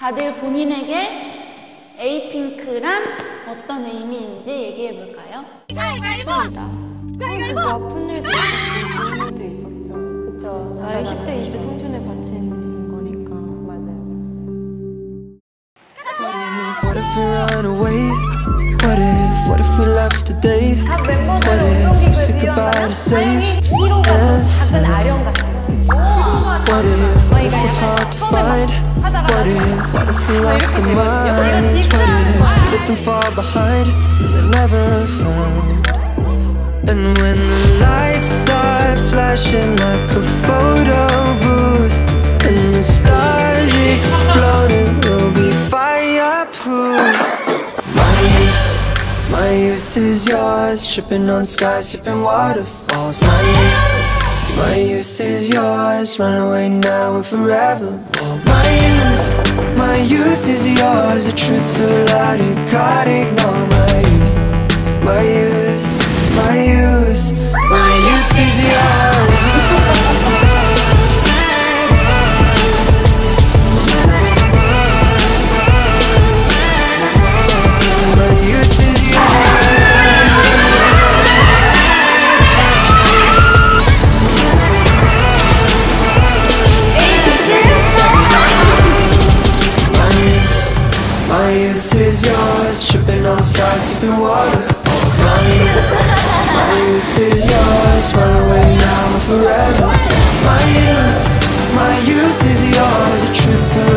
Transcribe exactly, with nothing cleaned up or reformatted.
다들 본인에게 에이핑크란 어떤 의미인지 얘기해볼까요? 좋습니다. 그리고 아픈 일도 있었고 좋은 일도 있었고 그쵸, 나의 십 대, 이십 대 청춘에 바친 거니까. 맞아요. What if we run away? What if, what if we left today? 각 What 멤버들 if we said goodbye to safe and sound? What if, what if we're hard to find? What if, what if we lost our minds? What if we let them fall behind, they're never found? And when the lights start flashing like a photo booth and the stars exploding, we'll be fireproof. My youth, my youth is yours, tripping on skies, sipping waterfalls. My youth, my youth is yours, run away now and forever. My youth, my youth is yours, the truth so loud you can't ignore. My youth, my youth, my youth, my youth is yours. My youth is yours, tripping on skies, sipping waterfalls. My youth, my youth is yours, run away now and forever. My youth, my youth is yours, the truth so